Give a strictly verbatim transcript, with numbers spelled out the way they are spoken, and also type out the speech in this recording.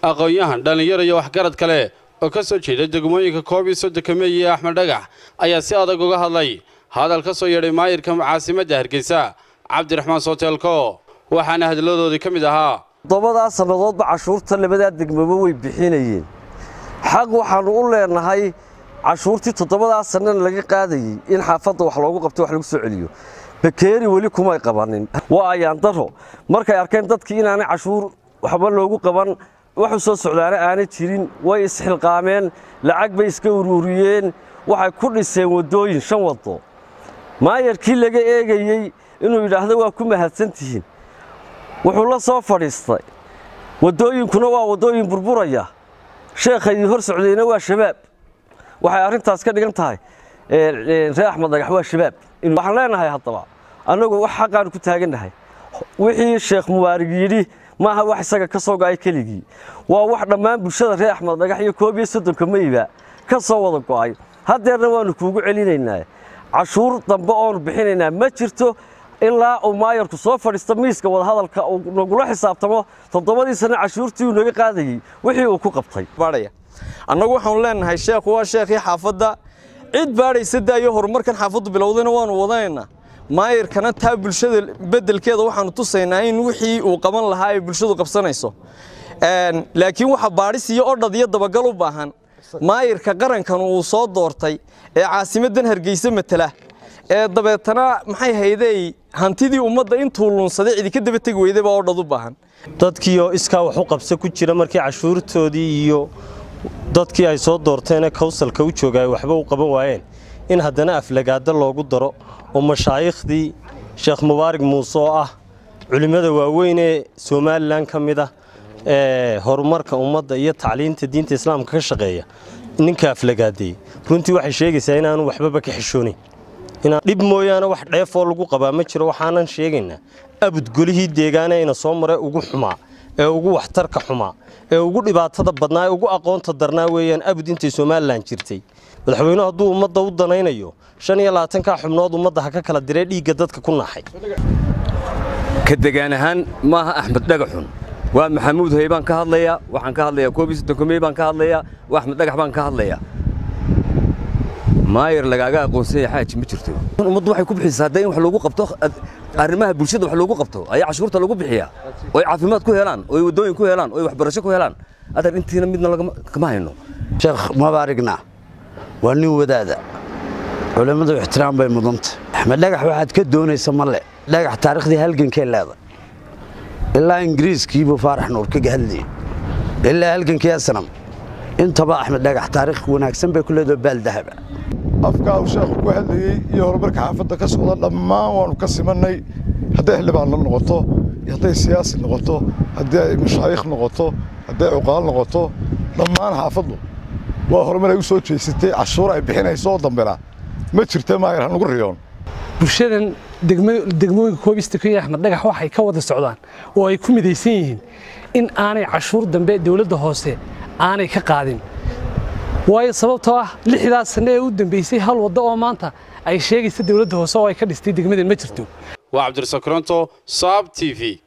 aqoon-yahan dhalinyaro iyo waxgarad kale oo ka soo jeeda degmooyinka koob iyo soddon Meey iyo Axmed Dhagax ayaa si adag uga hadlay hadal ka soo yeedhay maayirka caasimadda Hargeysa Cabdiraxmaan Sooteelko waxaana hadaladoodii ka mid ahaa todobada sanadoodba cashuurta labada degmaba way bixinayeen xaq waxaan u leenahay cashuurtii todobada sanad laga qaadayay in xaafadda wax loogu qabto wax lagu soo celiyo bakeeri wali kuma ay qabanin waa ayaan daro markay arkeen dadkii inaanay cashuur waxba loogu qaban wax soo socdaana aanay jirin way isxilqaameen lacag bay iska ururiyeen waxay ku dhiseen wadooyin shan wado maayirkii laga eegayay inuu yiraahdo waa ku mahadsantihiin wuxuu la soo fadhiistay wadooyinkuna waa wadooyin burburaya sheekhay hor socdayna waa shabaab waxay arintaas ka dhigan tahay ee reer Axmed Dhagax waa shabaab waxaan leenahay hadaba anagu wax xaqaan ku taaganahay wixii sheekh Mubaarak yiri ma aha wax isaga ka soo gaay kaligii waa wax dhammaan bulshada reer Axmed Dhagax iyo koob iyo soddon Meeyba ka soo wada go'ay hadeerna waanu kuugu celinaynaa cashuur dambe oo bixinaynaa ma jirto ilaa uu maayirku soo fadhiisto miiska wada hadalka uu nagula xisaabtamo toddobadii sano cashuurtii uu naga qaadayay wixii uu ku qabtay baadhaya annagu waxaan leenahay sheekhu waa sheekhi xaafadda cid baadhaysa daayo horumarkan xaafaddu bilowdayna waanu wadaynaa maayirkana taa bulshada bedelkeeda waxaanu tusaynaa in wixii uu qaban lahaa ay bulshadu qabsanayso een laakiin waxa baadhis iyo odhad iyo dabagal u baahan maayirka qarankan uu soo doortay ee caasimadan Hargeysa matala ee dabeetana maxay hayday hantidii ummadda intuu lunsaday cid ka daba tag weyday baa odhad u baahan dadkii oo iska wax u qabsa ku jira markii cashuurtoodii iyo dadkii ay soo doorteen kawsalka u joogay waxba u qaban waayeen in haddana aflagaada loogu daro oo mashaayiikhdii Sheekh Mubaarak Muuse oo ah culimada waaweyn ee Soomaaliland kamid ah ee horumarka ummadda iyo tacliinta diinta islaamka ka shaqeeya ninka aflagaaday runtii waxay sheegaysaa in aanu waxba ka xishoonin ina dib mooyaane wax dheef oo lagu qabaa ma jiro waxaanan sheegaynaa abud golihii deegaanayna soo maray ugu xumaa ee ugu waxtarka xumaa ee ugu dhibaatada badnaa ee ugu aqoonta darnaa weeyaan abud intii Soomaaliland jirtay madaxweynuhu hadduu ummadda u danaynayo shan iyo labaatan ka xubnood ummadda ha ka kala diray dhiigga dadka ku naxay ka degaan ahaan maaha Axmed Dhagaxun waa Maxamuud Haybaan ka hadlaya waxaan ka hadlayaa koob iyo soddon Meey baan ka hadlayaa waa Axmed Dhagax baan ka hadlayaa maayir lagaaga aqoonsan yahay xaaji ma jirto ummaddu waxay ku bixisaa haday wax lagu qabto arrimaha bulshada wax lagu qabto ay cashuurta lagu bixiyaa oo caafimaad ku helaan oo wadooyin ku helaan oo waxbarasho ku helaan adan intiina midna laga kama hayno sheekh Mubaarakna waa nin wadaada culimadu ixtiraam bay mudanta Axmed Dhagax waxaad ka doonaysaa male dhagax taariikhdii halgankee leedahay ilaa ingiriiskii buu Faarax Nuur ka hadlay ilaa halgankii asnam intaba Axmed Dhagax taariikh wanaagsan bay ku leedahay baal dahab afka uu sheekhu ku hadlayay iyo horumarka xaafadda ka socda dhammaan waanu ka simanay haday xildhibaan la noqoto haday siyaasi noqoto haday mashaayikh noqoto haday uqaal noqoto dhammaan xaafaddu waa horumar ay u soo jeesatay cashuur ay bixinayso dambena ma jirto maayir aan ugu riyoon bulshadan degmooyinka koob iyo soddon Axmed Dhagax waxay ka wada socdaan oo ay ku midaysan yihiin in aanay cashuur dambe dawladda hoose aanay ka qaadin waayo sababtoo ah lixdaas sano ee u dambeysay hal wado oo maanta ay sheegaysa dawladda hoose oo ay ka dhistay degmadan ma jirto waa Cabdirasaaq Koronto Saab T V